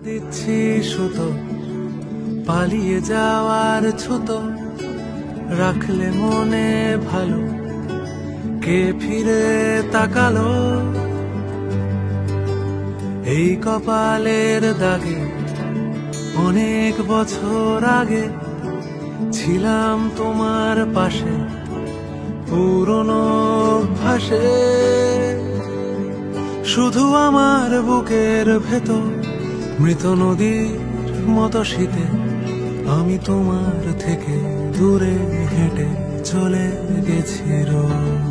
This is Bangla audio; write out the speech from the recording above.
দিচ্ছি সুতো, পালিয়ে যাওয়ার ছুতো, রাখলে মনে ভালো, কে ফিরে তাকালো? এই কপালের দাগে অনেক বছর আগে ছিলাম তোমার পাশে, পুরনো অভ্যাসে। শুধু আমার বুকের ভেতর মৃত নদীর মতো শীতে আমি তোমার থেকে দূরে হেঁটে চলে গেছি রোজ।